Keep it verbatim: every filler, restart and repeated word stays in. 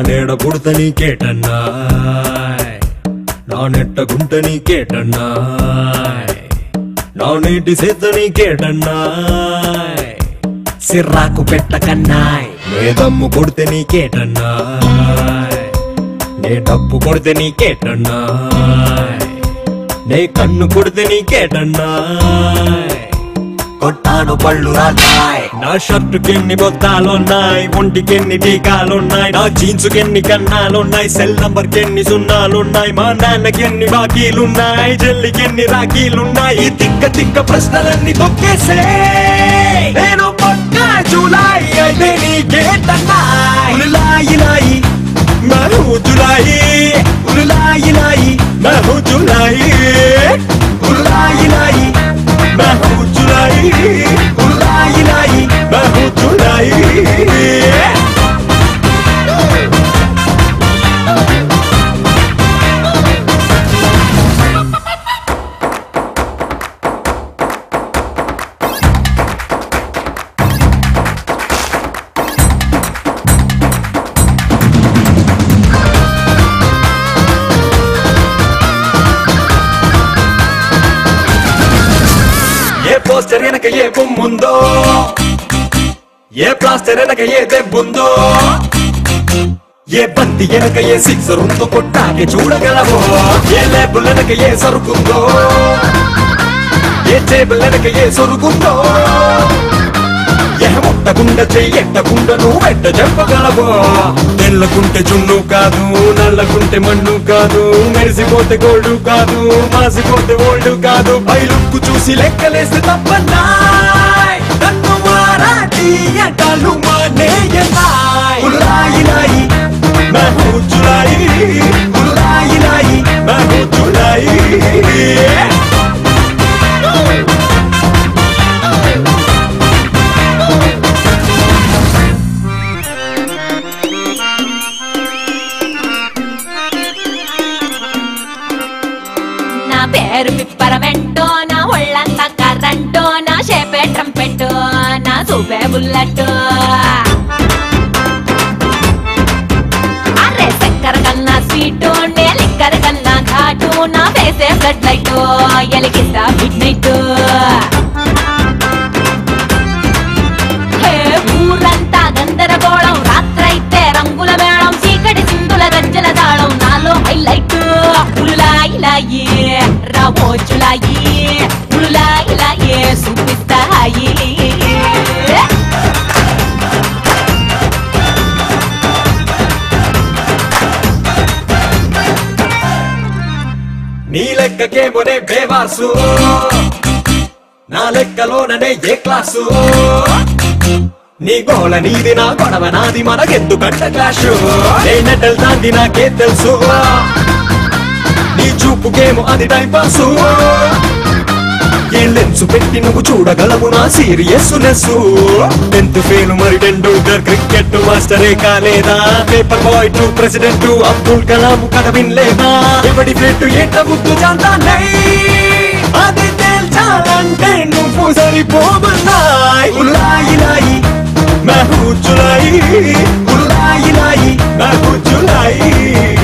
నేడ పుడత నీకేటన్నాయ్ నా నెట్ట గుంట నీకేటన్నాయ్ నా నీటి సేత నీకేటన్నాయ్ సిర్రాకు పెట్టకన్నాయ్ నే దమ్ము కొడితే నీకేటన్నాయ్ నే డబ్బు కొడితే నీకేటన్నాయ్ నే కన్ను కొడితే నీకేటన్నాయ్ కొట్టాను పళ్ళు రాటాయ్ నా షర్టుకెన్ని బొత్తాలున్నాయి ఒంటికెన్ని టీకాలున్నాయి నా జీన్సుకెన్ని కన్నాలున్నాయి సెల్ నంబర్ కెన్ని సున్నాలున్నాయి మా నాన్నకెన్ని బాకీలున్నాయి జల్లికెన్ని రాఖీలున్నాయి ఈ తిక్క తిక్క ప్రశ్నలన్నీ తొక్కేసే నేను పక్క జులాయి అయితే నీకేటన్నాయ్ ఉలాయి లాయి మహూ జులాయి ఉలాయి లాయి మహూ జులాయి ఉలాయి లాయి మహూ జులాయి ఉలాయి లాయి మహూ జులాయి పోస్టర్ వెనక ఏ బొమ్ముందో ఏ ప్లాస్టర్ వెనక ఏ దెబ్బుందో ఏ బంతి వెనక ఏ సిక్సర్ ఉందో కొట్టాకే చూడగలవో ఏ లేబుల్ వెనక ఏ సరుకుందో ఏ టేబుల్ వెనక ఏ సొరుకుందో ఏ ముట్టకుండా చెయ్యెట్టకుండా నువ్వు ఎట్ట చెప్పగలవో తెల్లకుంటే జున్ను కాదు నల్లకుంటే మన్ను కాదు మెరిసిపోతే గోల్డ్ కాదు మాసిపోతే ఓల్డ్ కాదు పై లుక్కు చూసి లెక్కలేస్తే తప్పన్నాయ్ నన్ను మారాటీయటాలు మానేయనాయ్ ఉలాయి లాయి మహూ జులాయి ఉలాయి లాయి మహూ జులాయి పేరు పిప్పరమెంటో నా ఒళ్ళంతా కర్రంటో నా షేపే ట్రంపెట్టో నా సూపే బుల్లెట్ అరే చక్కెర కన్నా స్వీటు నే లిక్కర కన్నా ఘాటు నా ఫేసే బ్లడ్ లైట్ ఎలిగిస్తా మిడ్ నైట్ ఊరంతా గందరగోళం రాత్రైతే రంగుల మేళం చీకటి సింధుల గజ్జల తాళం నాలో హైలైట్ ఉలాయి లాయి రావో జులాయి ఉలాయి లాయి చూపిస్తాయి నీ లెక్కకేమోనే బేవాసు నా లెక్కలోననే ఏ క్లాసు నీ గోల నీది నా గొడవ నాది మనకెందుకంట క్లాషు నేనెటల్ దాంది నాకే తెలుసు నీ చూపుకేమో అది టైం పాసు ఏ లెన్సు పెట్టి నువ్వు చూడగలవు నా సీరియస్నెస్ టెన్త్ ఫెయిల్ మరి టెండూల్కర్ క్రికెట్ మాస్టరే కాలేదా paper boy to president Abdul Kalam కథ వినలేదా ఎవడి పెట్టు ఏంట ముద్దు చాంతానై అది తేల్చాలంటే నువ్వు సరిపోమన్నాయ్ ఉలాయి లాయి మహూ జులాయి ఉలాయి లాయి మహూ జులాయి